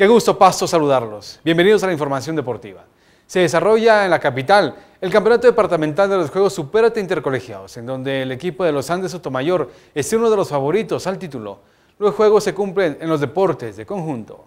Qué gusto, Pasto, saludarlos. Bienvenidos a la información deportiva. Se desarrolla en la capital el Campeonato Departamental de los Juegos Supérate Intercolegiados, en donde el equipo de los Andes Sotomayor es uno de los favoritos al título. Los juegos se cumplen en los deportes de conjunto.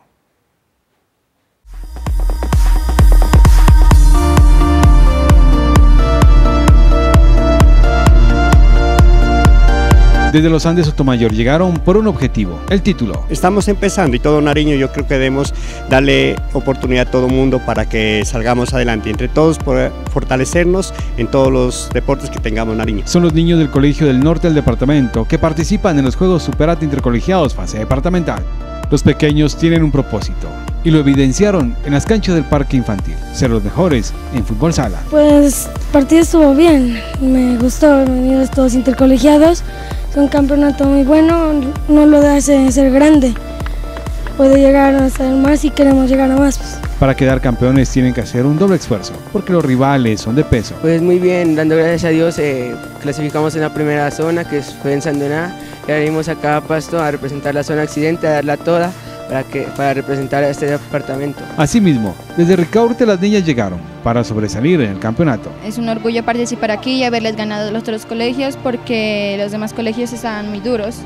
Desde los Andes Sotomayor llegaron por un objetivo, el título. Estamos empezando y todo Nariño, yo creo que debemos darle oportunidad a todo mundo para que salgamos adelante, entre todos poder fortalecernos en todos los deportes que tengamos Nariño. Son los niños del Colegio del Norte del departamento que participan en los Juegos Supérate Intercolegiados fase departamental. Los pequeños tienen un propósito y lo evidenciaron en las canchas del parque infantil, ser los mejores en fútbol sala. Pues el partido estuvo bien, me gustó, bienvenidos todos intercolegiados. Es un campeonato muy bueno, no lo hace ser grande, puede llegar a ser más y queremos llegar a más. Para quedar campeones tienen que hacer un doble esfuerzo, porque los rivales son de peso. Pues muy bien, dando gracias a Dios, clasificamos en la primera zona, que fue en Sandoná, y ahora venimos acá a Pasto a representar la zona accidente, a darla toda para representar a este departamento. Asimismo, desde Ricaurte las niñas llegaron para sobresalir en el campeonato. Es un orgullo participar aquí y haberles ganado a los otros colegios porque los demás colegios estaban muy duros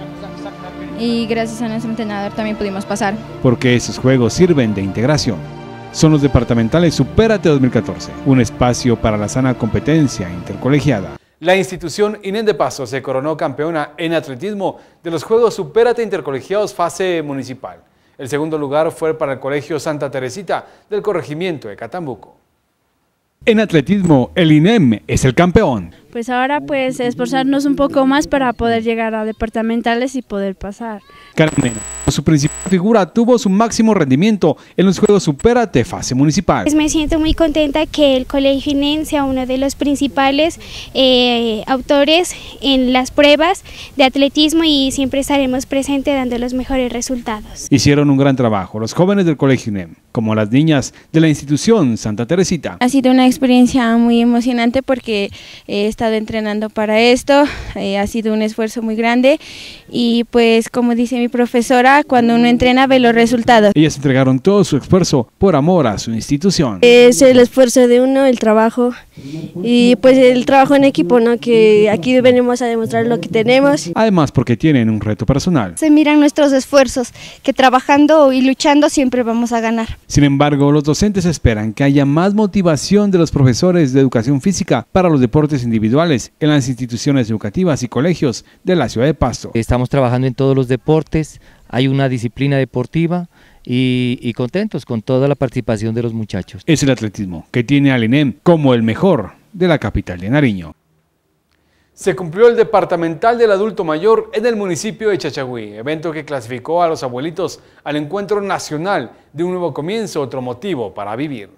y gracias a nuestro entrenador también pudimos pasar. Porque esos juegos sirven de integración. Son los departamentales Supérate 2014, un espacio para la sana competencia intercolegiada. La institución INEM de Pasto se coronó campeona en atletismo de los Juegos Supérate Intercolegiados fase municipal. El segundo lugar fue para el Colegio Santa Teresita del corregimiento de Catambuco. En atletismo, el INEM es el campeón. Pues ahora esforzarnos un poco más para poder llegar a departamentales y poder pasar. Carmen, su principal figura, tuvo su máximo rendimiento en los Juegos Supérate fase municipal. Me siento muy contenta que el Colegio INEM sea uno de los principales autores en las pruebas de atletismo y siempre estaremos presentes dando los mejores resultados. Hicieron un gran trabajo los jóvenes del Colegio INEM, como las niñas de la institución Santa Teresita. Ha sido una experiencia muy emocionante porque he estado entrenando para esto, ha sido un esfuerzo muy grande y pues como dice mi profesora, cuando uno entrena ve los resultados. Ellas entregaron todo su esfuerzo por amor a su institución. Es el esfuerzo de uno, el trabajo y pues el trabajo en equipo, ¿no? Que aquí venimos a demostrar lo que tenemos. Además porque tienen un reto personal. Se miran nuestros esfuerzos, que trabajando y luchando siempre vamos a ganar. Sin embargo, los docentes esperan que haya más motivación de los profesores de educación física para los deportes individuales en las instituciones educativas y colegios de la ciudad de Pasto. Estamos trabajando en todos los deportes, hay una disciplina deportiva y contentos con toda la participación de los muchachos. Es el atletismo que tiene al INEM como el mejor de la capital de Nariño. Se cumplió el departamental del adulto mayor en el municipio de Chachagüí, evento que clasificó a los abuelitos al encuentro nacional de un nuevo comienzo, otro motivo para vivir.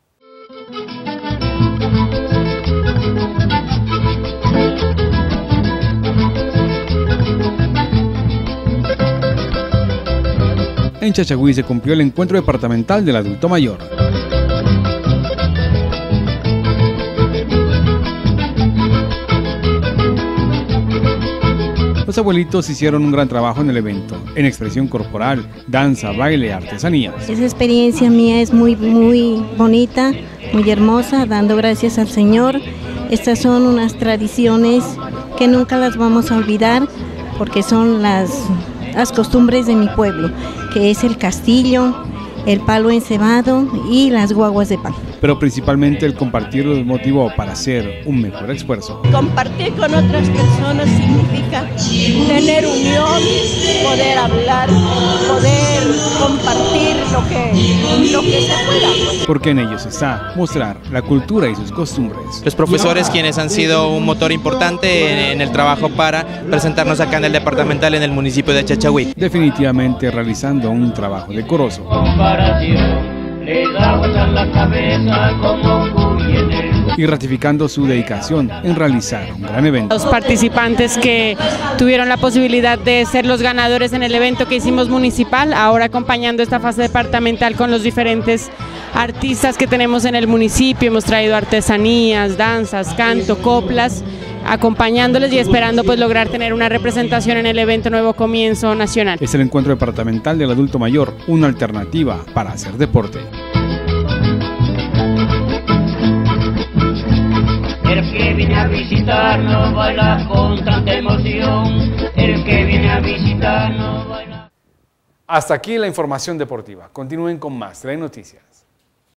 En Chachagüí se cumplió el encuentro departamental del adulto mayor. Los abuelitos hicieron un gran trabajo en el evento, en expresión corporal, danza, baile, artesanías. Esa experiencia mía es muy bonita, muy hermosa, dando gracias al Señor. Estas son unas tradiciones que nunca las vamos a olvidar, porque son las costumbres de mi pueblo, que es el castillo, el palo encebado y las guaguas de pan. Pero principalmente el compartir los motivó para hacer un mejor esfuerzo. Compartir con otras personas significa tener unión, poder hablar, poder compartir lo que se pueda. Porque en ellos está mostrar la cultura y sus costumbres. Los profesores quienes han sido un motor importante en el trabajo para presentarnos acá en el departamental en el municipio de Chachagüí. Definitivamente realizando un trabajo decoroso. Y ratificando su dedicación en realizar un gran evento. Los participantes que tuvieron la posibilidad de ser los ganadores en el evento que hicimos municipal, ahora acompañando esta fase departamental con los diferentes artistas que tenemos en el municipio, hemos traído artesanías, danzas, canto, coplas acompañándoles y esperando pues lograr tener una representación en el evento Nuevo Comienzo Nacional. Es el encuentro departamental del adulto mayor, una alternativa para hacer deporte. El que viene a visitarnos baila con tanta emoción. El que viene a visitarnos baila. Hasta aquí la información deportiva. Continúen con más Tele Noticias.